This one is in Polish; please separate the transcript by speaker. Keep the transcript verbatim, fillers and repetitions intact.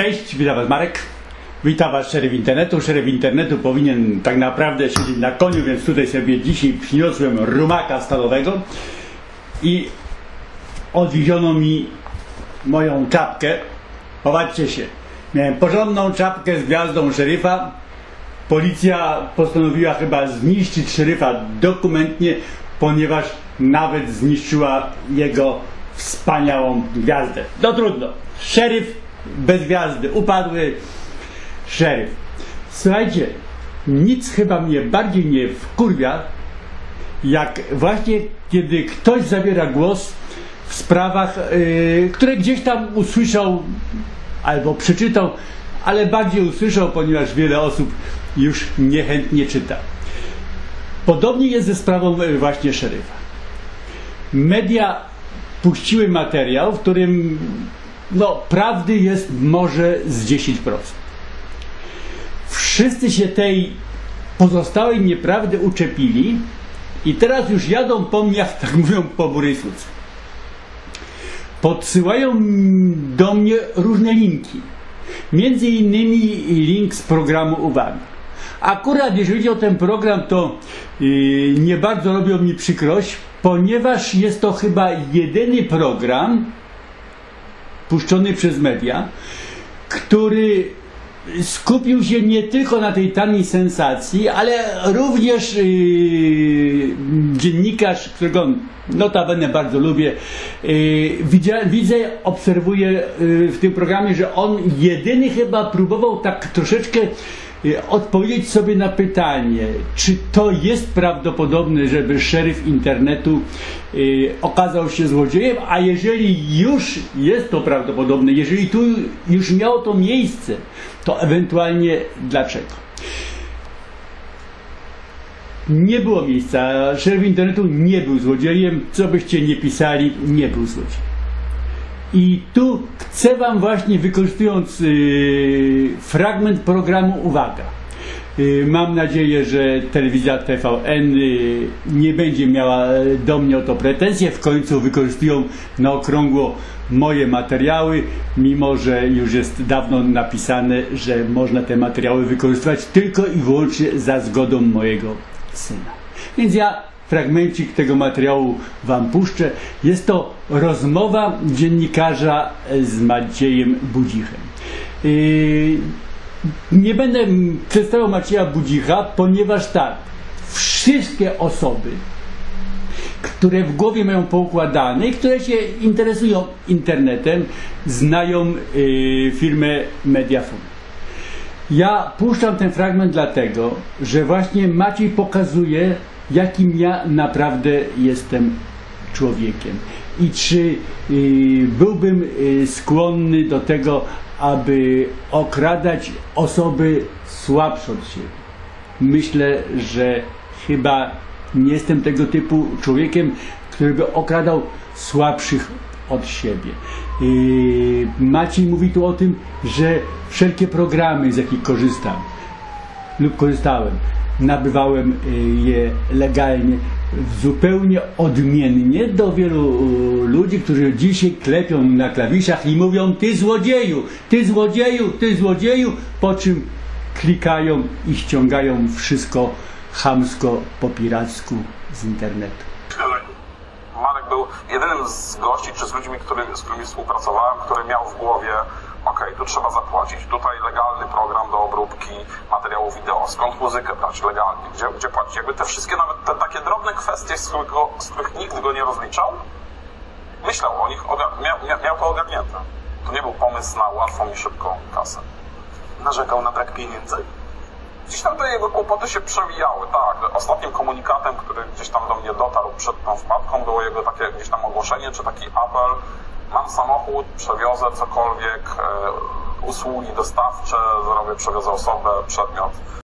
Speaker 1: Cześć, witam Was Marek. Witam Was szeryf internetu. Szeryf internetu powinien tak naprawdę siedzieć na koniu, więc tutaj sobie dzisiaj przyniosłem rumaka stadowego i odwieziono mi moją czapkę. Popatrzcie się, miałem porządną czapkę z gwiazdą szeryfa. Policja postanowiła chyba zniszczyć szeryfa dokumentnie, ponieważ nawet zniszczyła jego wspaniałą gwiazdę. No trudno, szeryf bez gwiazdy, upadły szeryf. Słuchajcie, nic chyba mnie bardziej nie wkurwia, jak właśnie kiedy ktoś zabiera głos w sprawach, yy, które gdzieś tam usłyszał albo przeczytał, ale bardziej usłyszał, ponieważ wiele osób już niechętnie czyta. Podobnie jest ze sprawą właśnie szeryfa. Media puściły materiał, w którym no, prawdy jest może z dziesięć procent. Wszyscy się tej pozostałej nieprawdy uczepili i teraz już jadą po mnie, jak tak mówią, po burysuc. Podsyłają do mnie różne linki. Między innymi link z programu Uwaga. Akurat jeżeli chodzi o ten program, to yy, nie bardzo robią mi przykrość, ponieważ jest to chyba jedyny program puszczony przez media, który skupił się nie tylko na tej taniej sensacji, ale również yy, dziennikarz, którego notabene bardzo lubię, yy, widzę, widzę, obserwuję yy, w tym programie, że on jedyny chyba próbował tak troszeczkę yy, odpowiedzieć sobie na pytanie, czy to jest prawdopodobne, żeby szeryf internetu yy, okazał się złodziejem, a jeżeli już jest to prawdopodobne, jeżeli tu już miało to miejsce, to ewentualnie dlaczego? Nie było miejsca. Szeryf internetu nie był złodziejem. Co byście nie pisali, nie był złodziejem. I tu chcę Wam właśnie, wykorzystując yy, fragment programu Uwaga. Yy, mam nadzieję, że telewizja T V N yy, nie będzie miała do mnie o to pretensje. W końcu wykorzystują na okrągło moje materiały, mimo że już jest dawno napisane, że można te materiały wykorzystywać tylko i wyłącznie za zgodą mojego syna. Więc ja fragmencik tego materiału Wam puszczę. Jest to rozmowa dziennikarza z Maciejem Budzichem. Yy, nie będę przedstawiał Macieja Budzicha, ponieważ tak, wszystkie osoby, które w głowie mają poukładane i które się interesują internetem, znają yy, firmę Mediafon. Ja puszczam ten fragment dlatego, że właśnie Maciej pokazuje, jakim ja naprawdę jestem człowiekiem i czy yy, byłbym yy, skłonny do tego, aby okradać osoby słabsze od siebie. Myślę, że chyba nie jestem tego typu człowiekiem, który by okradał słabszych od siebie. Yy, Maciej mówi tu o tym, że wszelkie programy, z jakich korzystam lub korzystałem, nabywałem je legalnie, zupełnie odmiennie do wielu ludzi, którzy dzisiaj klepią na klawiszach i mówią: ty złodzieju, ty złodzieju, ty złodzieju, po czym klikają i ściągają wszystko chamsko, po piracku z internetu.
Speaker 2: Marek był jedynym z gości czy z ludźmi, który, z którymi współpracowałem, który miał w głowie: ok, tu trzeba zapłacić, tutaj legalny program do obróbki materiałów wideo, skąd muzykę brać legalnie, gdzie, gdzie płacić. Jakby te wszystkie, nawet te takie drobne kwestie, z, którego, z których nikt go nie rozliczał, myślał o nich, miał, miał to ogarnięte. To nie był pomysł na łatwą i szybką kasę.
Speaker 3: Narzekał na brak pieniędzy.
Speaker 2: Gdzieś tam te jego kłopoty się przewijały, tak. Ostatnim komunikatem, który gdzieś tam do mnie dotarł przed tą wpadką, było jego takie gdzieś tam ogłoszenie, czy taki apel: mam samochód, przewiozę cokolwiek, e, usługi dostawcze, zrobię, przewiozę osobę, przedmiot.